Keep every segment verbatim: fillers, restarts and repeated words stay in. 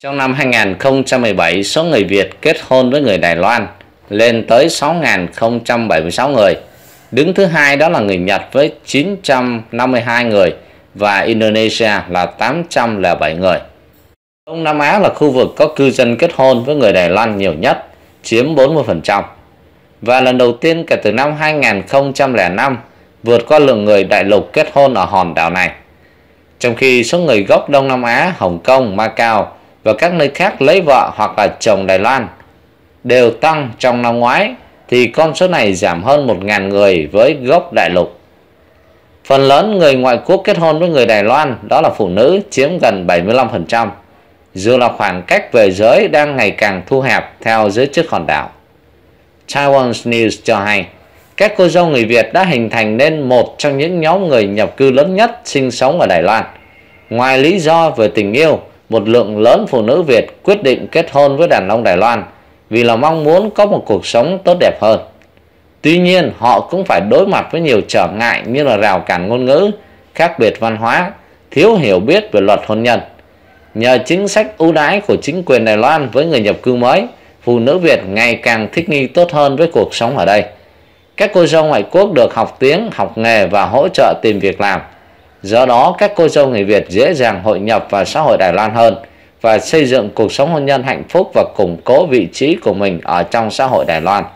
Trong năm hai nghìn không trăm mười bảy, số người Việt kết hôn với người Đài Loan lên tới sáu nghìn không trăm bảy mươi sáu người. Đứng thứ hai đó là người Nhật với chín trăm năm mươi hai người và Indonesia là tám trăm lẻ bảy người. Đông Nam Á là khu vực có cư dân kết hôn với người Đài Loan nhiều nhất, chiếm bốn mươi phần trăm. Và lần đầu tiên kể từ năm hai nghìn không trăm lẻ năm vượt qua lượng người đại lục kết hôn ở hòn đảo này. Trong khi số người gốc Đông Nam Á, Hồng Kông, Macau và các nơi khác lấy vợ hoặc là chồng Đài Loan đều tăng trong năm ngoái, thì con số này giảm hơn một nghìn người với gốc đại lục. Phần lớn người ngoại quốc kết hôn với người Đài Loan đó là phụ nữ, chiếm gần bảy mươi lăm phần trăm, dù là khoảng cách về giới đang ngày càng thu hẹp theo giới chức hòn đảo. Taiwan News cho hay, các cô dâu người Việt đã hình thành nên một trong những nhóm người nhập cư lớn nhất sinh sống ở Đài Loan. Ngoài lý do về tình yêu, một lượng lớn phụ nữ Việt quyết định kết hôn với đàn ông Đài Loan vì là mong muốn có một cuộc sống tốt đẹp hơn. Tuy nhiên, họ cũng phải đối mặt với nhiều trở ngại như là rào cản ngôn ngữ, khác biệt văn hóa, thiếu hiểu biết về luật hôn nhân. Nhờ chính sách ưu đãi của chính quyền Đài Loan với người nhập cư mới, phụ nữ Việt ngày càng thích nghi tốt hơn với cuộc sống ở đây. Các cô dâu ngoại quốc được học tiếng, học nghề và hỗ trợ tìm việc làm. Do đó, các cô dâu người Việt dễ dàng hội nhập vào xã hội Đài Loan hơn và xây dựng cuộc sống hôn nhân hạnh phúc và củng cố vị trí của mình ở trong xã hội Đài Loan.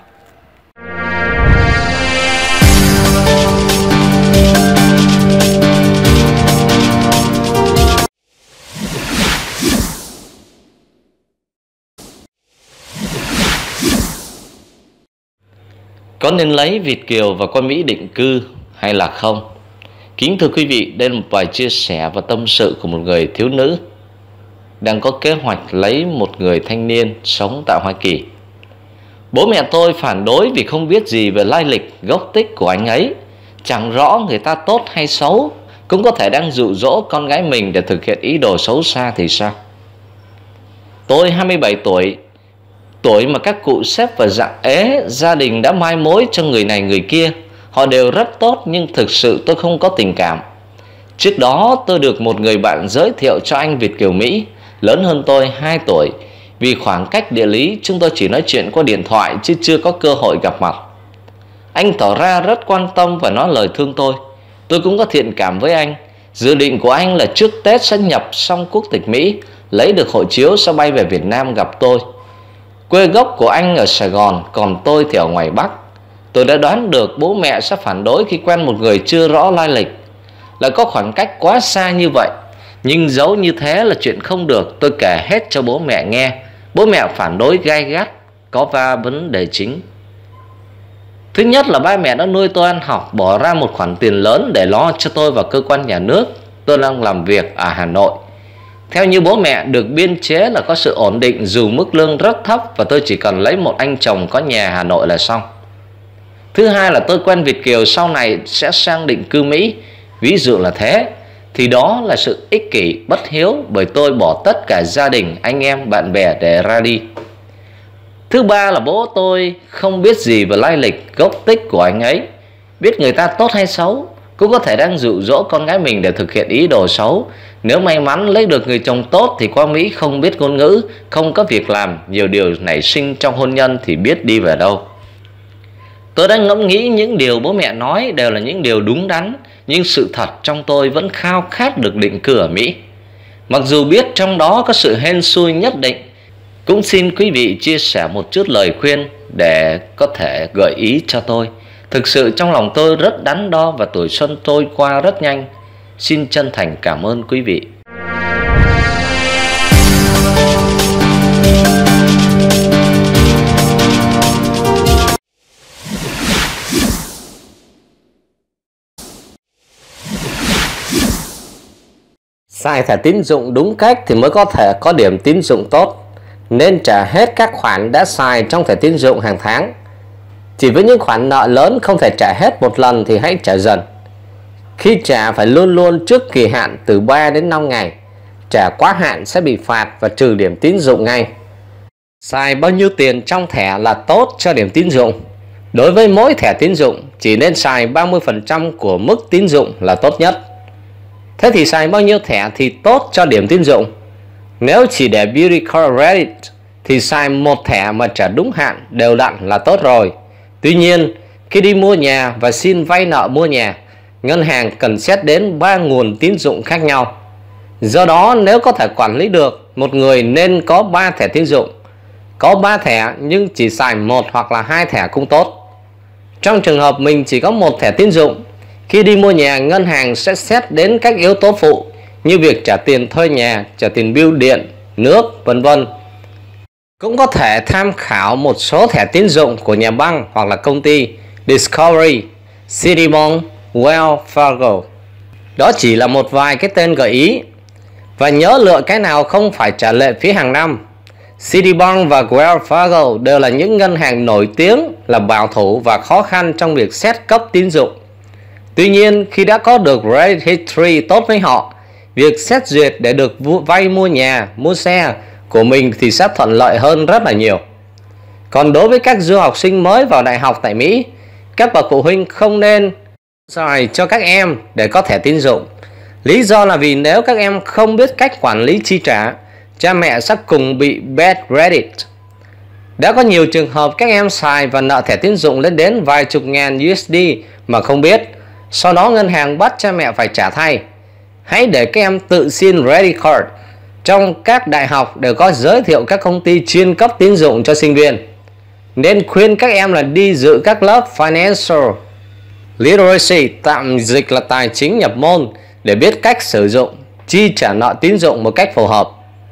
Có nên lấy Việt kiều và qua Mỹ định cư hay là không? Kính thưa quý vị, đây là một bài chia sẻ và tâm sự của một người thiếu nữ đang có kế hoạch lấy một người thanh niên sống tại Hoa Kỳ. Bố mẹ tôi phản đối vì không biết gì về lai lịch, gốc tích của anh ấy. Chẳng rõ người ta tốt hay xấu, cũng có thể đang dụ dỗ con gái mình để thực hiện ý đồ xấu xa thì sao? Tôi hai mươi bảy tuổi, tuổi mà các cụ xếp vào dạng ế, gia đình đã mai mối cho người này người kia. Họ đều rất tốt nhưng thực sự tôi không có tình cảm. Trước đó tôi được một người bạn giới thiệu cho anh Việt kiều Mỹ, lớn hơn tôi hai tuổi. Vì khoảng cách địa lý chúng tôi chỉ nói chuyện qua điện thoại chứ chưa có cơ hội gặp mặt. Anh tỏ ra rất quan tâm và nói lời thương tôi. Tôi cũng có thiện cảm với anh. Dự định của anh là trước Tết sẽ nhập xong quốc tịch Mỹ, lấy được hộ chiếu sẽ bay về Việt Nam gặp tôi. Quê gốc của anh ở Sài Gòn, còn tôi thì ở ngoài Bắc. Tôi đã đoán được bố mẹ sẽ phản đối khi quen một người chưa rõ lai lịch, lại có khoảng cách quá xa như vậy. Nhưng giấu như thế là chuyện không được. Tôi kể hết cho bố mẹ nghe. Bố mẹ phản đối gay gắt. Có ba vấn đề chính. Thứ nhất là ba mẹ đã nuôi tôi ăn học, bỏ ra một khoản tiền lớn để lo cho tôi vào cơ quan nhà nước. Tôi đang làm việc ở Hà Nội. Theo như bố mẹ, được biên chế là có sự ổn định dù mức lương rất thấp, và tôi chỉ cần lấy một anh chồng có nhà Hà Nội là xong. Thứ hai là tôi quen Việt kiều sau này sẽ sang định cư Mỹ. Ví dụ là thế, thì đó là sự ích kỷ, bất hiếu, bởi tôi bỏ tất cả gia đình, anh em, bạn bè để ra đi. Thứ ba là bố tôi không biết gì về lai lịch, gốc tích của anh ấy. Biết người ta tốt hay xấu, cũng có thể đang dụ dỗ con gái mình để thực hiện ý đồ xấu. Nếu may mắn lấy được người chồng tốt thì qua Mỹ không biết ngôn ngữ, không có việc làm, nhiều điều nảy sinh trong hôn nhân thì biết đi về đâu. Tôi đã ngẫm nghĩ những điều bố mẹ nói đều là những điều đúng đắn, nhưng sự thật trong tôi vẫn khao khát được định cư ở Mỹ. Mặc dù biết trong đó có sự hên xui nhất định, cũng xin quý vị chia sẻ một chút lời khuyên để có thể gợi ý cho tôi. Thực sự trong lòng tôi rất đắn đo và tuổi xuân trôi qua rất nhanh. Xin chân thành cảm ơn quý vị. Xài thẻ tín dụng đúng cách thì mới có thể có điểm tín dụng tốt. Nên trả hết các khoản đã xài trong thẻ tín dụng hàng tháng. Chỉ với những khoản nợ lớn không thể trả hết một lần thì hãy trả dần. Khi trả phải luôn luôn trước kỳ hạn từ ba đến năm ngày. Trả quá hạn sẽ bị phạt và trừ điểm tín dụng ngay. Xài bao nhiêu tiền trong thẻ là tốt cho điểm tín dụng. Đối với mỗi thẻ tín dụng chỉ nên xài ba mươi phần trăm của mức tín dụng là tốt nhất. Thế thì xài bao nhiêu thẻ thì tốt cho điểm tín dụng? Nếu chỉ để beauty credit thì xài một thẻ mà trả đúng hạn đều đặn là tốt rồi. Tuy nhiên, khi đi mua nhà và xin vay nợ mua nhà, ngân hàng cần xét đến ba nguồn tín dụng khác nhau. Do đó, nếu có thể quản lý được, một người nên có ba thẻ tín dụng. Có ba thẻ nhưng chỉ xài một hoặc là hai thẻ cũng tốt. Trong trường hợp mình chỉ có một thẻ tín dụng, khi đi mua nhà, ngân hàng sẽ xét đến các yếu tố phụ như việc trả tiền thuê nhà, trả tiền bill điện, nước, vân vân. Cũng có thể tham khảo một số thẻ tín dụng của nhà băng hoặc là công ty Discovery, Citibank, Wells Fargo. Đó chỉ là một vài cái tên gợi ý. Và nhớ lựa cái nào không phải trả lệ phí hàng năm. Citibank và Wells Fargo đều là những ngân hàng nổi tiếng là bảo thủ và khó khăn trong việc xét cấp tín dụng. Tuy nhiên, khi đã có được credit history tốt với họ, việc xét duyệt để được vay mua nhà, mua xe của mình thì sẽ thuận lợi hơn rất là nhiều. Còn đối với các du học sinh mới vào đại học tại Mỹ, các bậc phụ huynh không nên xài cho các em để có thẻ tín dụng. Lý do là vì nếu các em không biết cách quản lý chi trả, cha mẹ sẽ cùng bị bad credit. Đã có nhiều trường hợp các em xài và nợ thẻ tín dụng lên đến vài chục ngàn u ét đê mà không biết, sau đó ngân hàng bắt cha mẹ phải trả thay. Hãy để các em tự xin credit card. Trong các đại học đều có giới thiệu các công ty chuyên cấp tín dụng cho sinh viên. Nên khuyên các em là đi dự các lớp Financial Literacy, tạm dịch là tài chính nhập môn, để biết cách sử dụng, chi trả nợ tín dụng một cách phù hợp.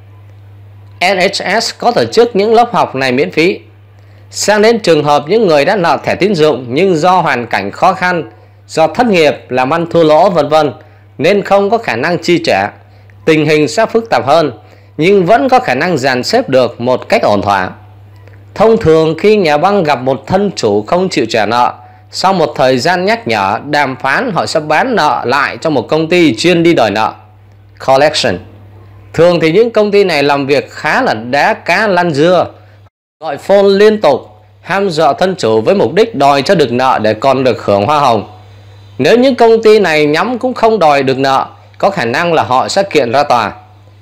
ét hát ét có tổ chức những lớp học này miễn phí. Sang đến trường hợp những người đã nợ thẻ tín dụng nhưng do hoàn cảnh khó khăn, do thất nghiệp, làm ăn thua lỗ vân vân nên không có khả năng chi trả, tình hình sẽ phức tạp hơn, nhưng vẫn có khả năng dàn xếp được một cách ổn thỏa. Thông thường khi nhà băng gặp một thân chủ không chịu trả nợ, sau một thời gian nhắc nhở, đàm phán, họ sẽ bán nợ lại cho một công ty chuyên đi đòi nợ, collection. Thường thì những công ty này làm việc khá là đá cá lăn dưa, gọi phone liên tục, ham dọa thân chủ với mục đích đòi cho được nợ để còn được hưởng hoa hồng. Nếu những công ty này nhắm cũng không đòi được nợ, có khả năng là họ sẽ kiện ra tòa.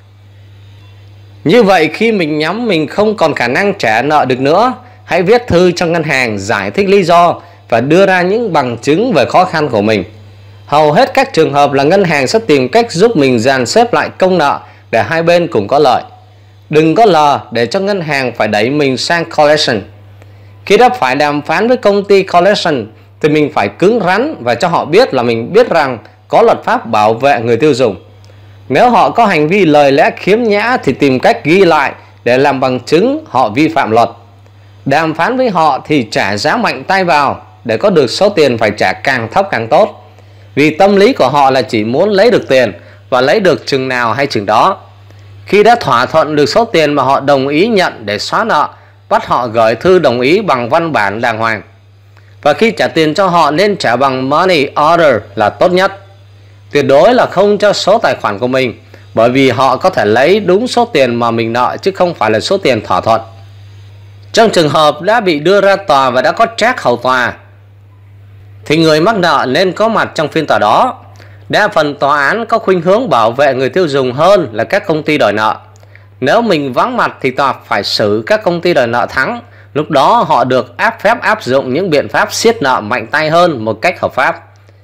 Như vậy khi mình nhắm mình không còn khả năng trả nợ được nữa, hãy viết thư cho ngân hàng giải thích lý do và đưa ra những bằng chứng về khó khăn của mình. Hầu hết các trường hợp là ngân hàng sẽ tìm cách giúp mình dàn xếp lại công nợ để hai bên cùng có lợi. Đừng có lờ để cho ngân hàng phải đẩy mình sang collection. Khi đã phải đàm phán với công ty collection thì mình phải cứng rắn và cho họ biết là mình biết rằng có luật pháp bảo vệ người tiêu dùng. Nếu họ có hành vi lời lẽ khiếm nhã thì tìm cách ghi lại để làm bằng chứng họ vi phạm luật. Đàm phán với họ thì trả giá mạnh tay vào để có được số tiền phải trả càng thấp càng tốt. Vì tâm lý của họ là chỉ muốn lấy được tiền và lấy được chừng nào hay chừng đó. Khi đã thỏa thuận được số tiền mà họ đồng ý nhận để xóa nợ, bắt họ gửi thư đồng ý bằng văn bản đàng hoàng. Và khi trả tiền cho họ nên trả bằng money order là tốt nhất. Tuyệt đối là không cho số tài khoản của mình, bởi vì họ có thể lấy đúng số tiền mà mình nợ chứ không phải là số tiền thỏa thuận. Trong trường hợp đã bị đưa ra tòa và đã có trác hầu tòa thì người mắc nợ nên có mặt trong phiên tòa đó. Đa phần tòa án có khuynh hướng bảo vệ người tiêu dùng hơn là các công ty đòi nợ. Nếu mình vắng mặt thì tòa phải xử các công ty đòi nợ thắng. Lúc đó họ được áp phép áp dụng những biện pháp siết nợ mạnh tay hơn một cách hợp pháp.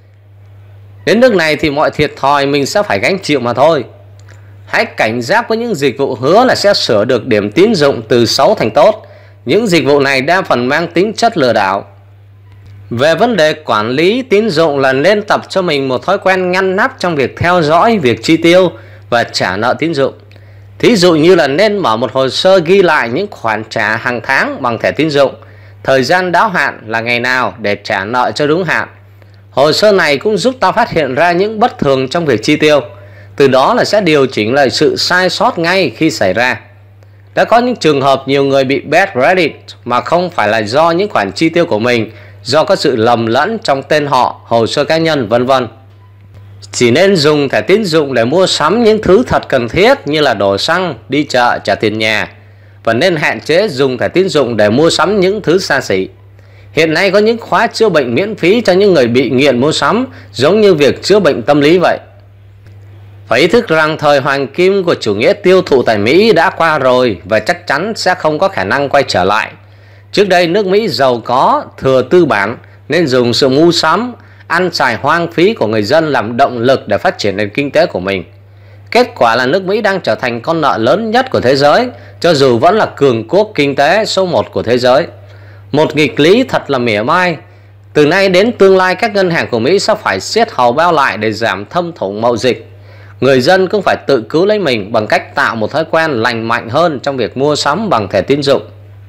Đến nước này thì mọi thiệt thòi mình sẽ phải gánh chịu mà thôi. Hãy cảnh giác với những dịch vụ hứa là sẽ sửa được điểm tín dụng từ xấu thành tốt. Những dịch vụ này đa phần mang tính chất lừa đảo. Về vấn đề quản lý tín dụng là nên tập cho mình một thói quen ngăn nắp trong việc theo dõi việc chi tiêu và trả nợ tín dụng. Thí dụ như là nên mở một hồ sơ ghi lại những khoản trả hàng tháng bằng thẻ tín dụng, thời gian đáo hạn là ngày nào để trả nợ cho đúng hạn. Hồ sơ này cũng giúp ta phát hiện ra những bất thường trong việc chi tiêu, từ đó là sẽ điều chỉnh lại sự sai sót ngay khi xảy ra. Đã có những trường hợp nhiều người bị bad credit mà không phải là do những khoản chi tiêu của mình, do có sự lầm lẫn trong tên họ, hồ sơ cá nhân vân vân. Chỉ nên dùng thẻ tín dụng để mua sắm những thứ thật cần thiết như là đổ xăng, đi chợ, trả tiền nhà, và nên hạn chế dùng thẻ tín dụng để mua sắm những thứ xa xỉ. Hiện nay có những khóa chữa bệnh miễn phí cho những người bị nghiện mua sắm, giống như việc chữa bệnh tâm lý vậy. Phải ý thức rằng thời hoàng kim của chủ nghĩa tiêu thụ tại Mỹ đã qua rồi và chắc chắn sẽ không có khả năng quay trở lại. Trước đây nước Mỹ giàu có, thừa tư bản nên dùng sự mua sắm, ăn xài hoang phí của người dân làm động lực để phát triển nền kinh tế của mình. Kết quả là nước Mỹ đang trở thành con nợ lớn nhất của thế giới, cho dù vẫn là cường quốc kinh tế số một của thế giới. Một nghịch lý thật là mỉa mai. Từ nay đến tương lai, các ngân hàng của Mỹ sẽ phải siết hầu bao lại để giảm thâm thủng mậu dịch. Người dân cũng phải tự cứu lấy mình bằng cách tạo một thói quen lành mạnh hơn trong việc mua sắm bằng thẻ tín dụng.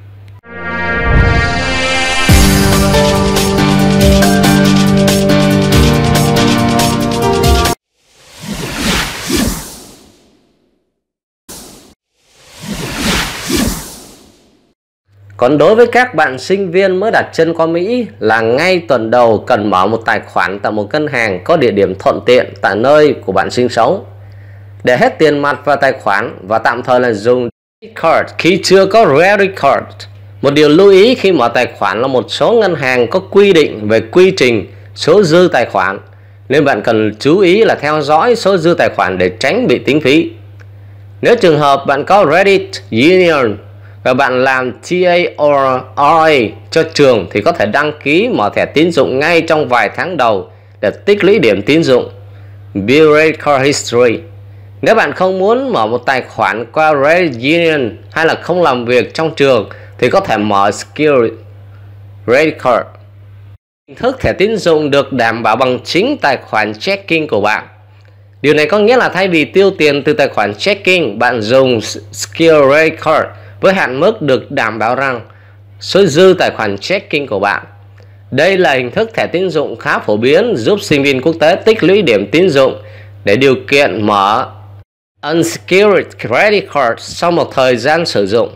Còn đối với các bạn sinh viên mới đặt chân qua Mỹ là ngay tuần đầu cần mở một tài khoản tại một ngân hàng có địa điểm thuận tiện tại nơi của bạn sinh sống. Để hết tiền mặt vào tài khoản và tạm thời là dùng debit card khi chưa có credit card. Một điều lưu ý khi mở tài khoản là một số ngân hàng có quy định về quy trình số dư tài khoản, nên bạn cần chú ý là theo dõi số dư tài khoản để tránh bị tính phí. Nếu trường hợp bạn có Credit Union và bạn làm T A or R A cho trường thì có thể đăng ký mở thẻ tín dụng ngay trong vài tháng đầu để tích lũy điểm tín dụng Build Credit Card History. Nếu bạn không muốn mở một tài khoản qua Credit Union hay là không làm việc trong trường thì có thể mở Skill Credit Card. Hình thức thẻ tín dụng được đảm bảo bằng chính tài khoản checking của bạn. Điều này có nghĩa là thay vì tiêu tiền từ tài khoản checking, bạn dùng Skill Credit Card với hạn mức được đảm bảo rằng số dư tài khoản checking của bạn. Đây là hình thức thẻ tín dụng khá phổ biến, giúp sinh viên quốc tế tích lũy điểm tín dụng để điều kiện mở Unsecured Credit Card sau một thời gian sử dụng.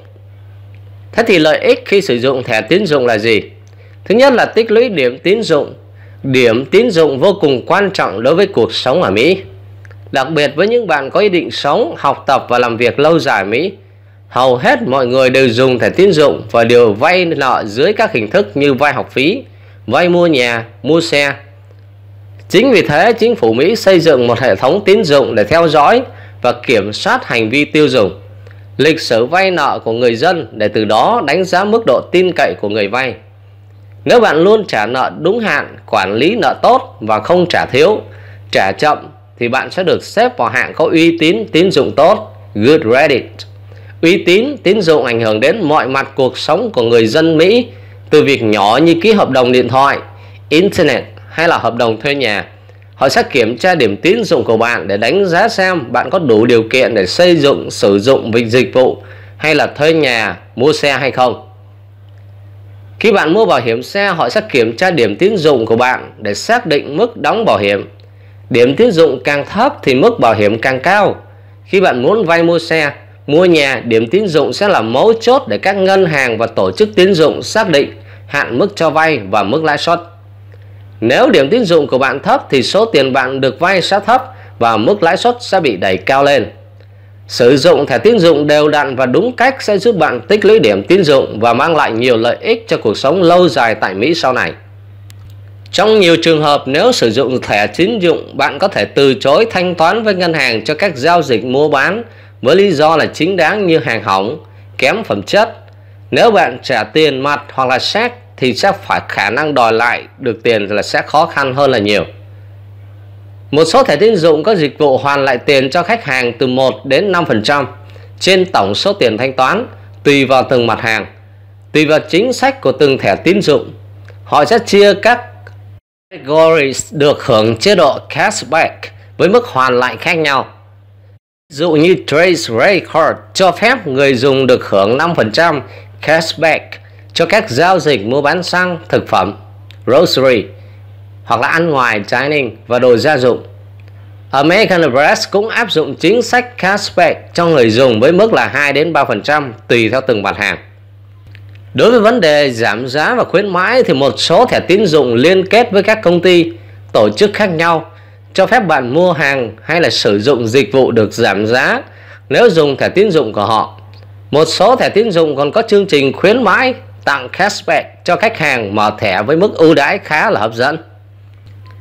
Thế thì lợi ích khi sử dụng thẻ tín dụng là gì? Thứ nhất là tích lũy điểm tín dụng. Điểm tín dụng vô cùng quan trọng đối với cuộc sống ở Mỹ, đặc biệt với những bạn có ý định sống, học tập và làm việc lâu dài ở Mỹ. Hầu hết mọi người đều dùng thẻ tín dụng và đều vay nợ dưới các hình thức như vay học phí, vay mua nhà, mua xe. Chính vì thế, chính phủ Mỹ xây dựng một hệ thống tín dụng để theo dõi và kiểm soát hành vi tiêu dùng, lịch sử vay nợ của người dân để từ đó đánh giá mức độ tin cậy của người vay. Nếu bạn luôn trả nợ đúng hạn, quản lý nợ tốt và không trả thiếu, trả chậm thì bạn sẽ được xếp vào hạng có uy tín tín dụng tốt, Good Credit. Uy tín tín dụng ảnh hưởng đến mọi mặt cuộc sống của người dân Mỹ, từ việc nhỏ như ký hợp đồng điện thoại, Internet hay là hợp đồng thuê nhà. Họ sẽ kiểm tra điểm tín dụng của bạn để đánh giá xem bạn có đủ điều kiện để xây dựng, sử dụng dịch vụ hay là thuê nhà, mua xe hay không. Khi bạn mua bảo hiểm xe, họ sẽ kiểm tra điểm tín dụng của bạn để xác định mức đóng bảo hiểm. Điểm tín dụng càng thấp thì mức bảo hiểm càng cao. Khi bạn muốn vay mua xe, mua nhà, điểm tín dụng sẽ là mấu chốt để các ngân hàng và tổ chức tín dụng xác định hạn mức cho vay và mức lãi suất. Nếu điểm tín dụng của bạn thấp thì số tiền bạn được vay sẽ thấp và mức lãi suất sẽ bị đẩy cao lên. Sử dụng thẻ tín dụng đều đặn và đúng cách sẽ giúp bạn tích lũy điểm tín dụng và mang lại nhiều lợi ích cho cuộc sống lâu dài tại Mỹ sau này. Trong nhiều trường hợp, nếu sử dụng thẻ tín dụng, bạn có thể từ chối thanh toán với ngân hàng cho các giao dịch mua bán với lý do là chính đáng như hàng hỏng, kém phẩm chất. Nếu bạn trả tiền mặt hoặc là séc thì sẽ phải khả năng đòi lại được tiền là sẽ khó khăn hơn là nhiều. Một số thẻ tín dụng có dịch vụ hoàn lại tiền cho khách hàng từ một đến năm phần trăm trên tổng số tiền thanh toán, tùy vào từng mặt hàng. Tùy vào chính sách của từng thẻ tín dụng, họ sẽ chia các categories được hưởng chế độ cashback với mức hoàn lại khác nhau. Ví dụ như Trace Credit Card cho phép người dùng được hưởng năm phần trăm cashback cho các giao dịch mua bán xăng, thực phẩm, grocery hoặc là ăn ngoài dining và đồ gia dụng. American Express cũng áp dụng chính sách cashback cho người dùng với mức là hai đến ba phần trăm tùy theo từng mặt hàng. Đối với vấn đề giảm giá và khuyến mãi thì một số thẻ tín dụng liên kết với các công ty, tổ chức khác nhau cho phép bạn mua hàng hay là sử dụng dịch vụ được giảm giá nếu dùng thẻ tín dụng của họ. Một số thẻ tín dụng còn có chương trình khuyến mãi tặng cashback cho khách hàng mở thẻ với mức ưu đãi khá là hấp dẫn.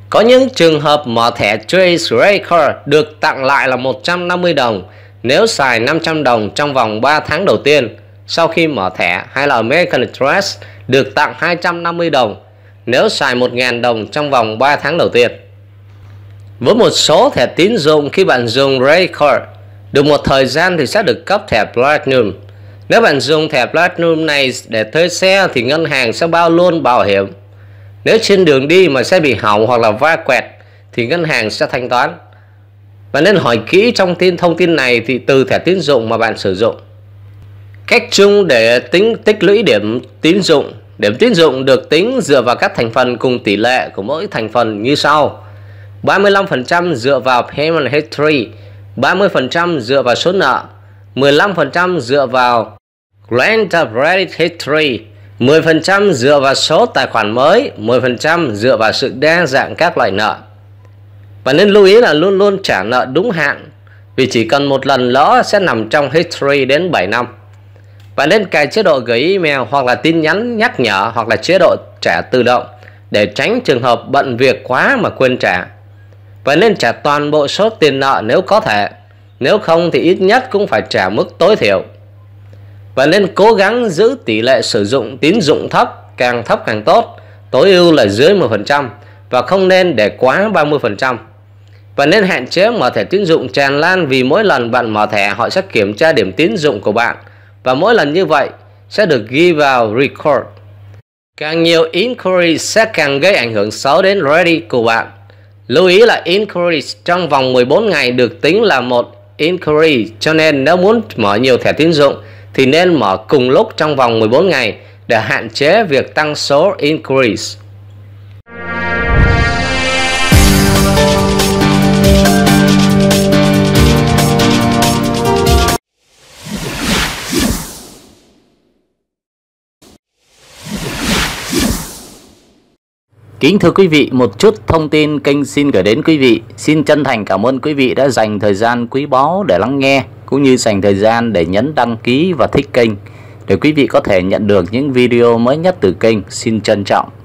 Có những trường hợp mở thẻ Trace Record được tặng lại là một trăm năm mươi đồng nếu xài năm trăm đồng trong vòng ba tháng đầu tiên sau khi mở thẻ, hay là American Express được tặng hai trăm năm mươi đồng nếu xài một nghìn đồng trong vòng ba tháng đầu tiên. Với một số thẻ tín dụng, khi bạn dùng Record được một thời gian thì sẽ được cấp thẻ Platinum. Nếu bạn dùng thẻ Platinum này để thuê xe thì ngân hàng sẽ bao luôn bảo hiểm. Nếu trên đường đi mà xe bị hỏng hoặc là va quẹt thì ngân hàng sẽ thanh toán. Bạn nên hỏi kỹ trong tin thông tin này thì từ thẻ tín dụng mà bạn sử dụng. Cách chung để tính tích lũy điểm tín dụng. Điểm tín dụng được tính dựa vào các thành phần cùng tỷ lệ của mỗi thành phần như sau: ba mươi lăm phần trăm dựa vào Payment History, ba mươi phần trăm dựa vào số nợ, mười lăm phần trăm dựa vào Grant Credit History, mười phần trăm dựa vào số tài khoản mới, mười phần trăm dựa vào sự đa dạng các loại nợ. Và nên lưu ý là luôn luôn trả nợ đúng hạn, vì chỉ cần một lần lỡ sẽ nằm trong history đến bảy năm. Bạn nên cài chế độ gửi email hoặc là tin nhắn nhắc nhở hoặc là chế độ trả tự động để tránh trường hợp bận việc quá mà quên trả. Và nên trả toàn bộ số tiền nợ nếu có thể, nếu không thì ít nhất cũng phải trả mức tối thiểu. Và nên cố gắng giữ tỷ lệ sử dụng tín dụng thấp, càng thấp càng tốt, tối ưu là dưới mười phần trăm và không nên để quá ba mươi phần trăm. Và nên hạn chế mở thẻ tín dụng tràn lan, vì mỗi lần bạn mở thẻ họ sẽ kiểm tra điểm tín dụng của bạn và mỗi lần như vậy sẽ được ghi vào record. Càng nhiều inquiry sẽ càng gây ảnh hưởng xấu đến credit của bạn. Lưu ý là inquiry trong vòng mười bốn ngày được tính là một inquiry, cho nên nếu muốn mở nhiều thẻ tín dụng thì nên mở cùng lúc trong vòng mười bốn ngày để hạn chế việc tăng số inquiries. Kính thưa quý vị, một chút thông tin kênh xin gửi đến quý vị. Xin chân thành cảm ơn quý vị đã dành thời gian quý báu để lắng nghe, cũng như dành thời gian để nhấn đăng ký và thích kênh để quý vị có thể nhận được những video mới nhất từ kênh. Xin trân trọng.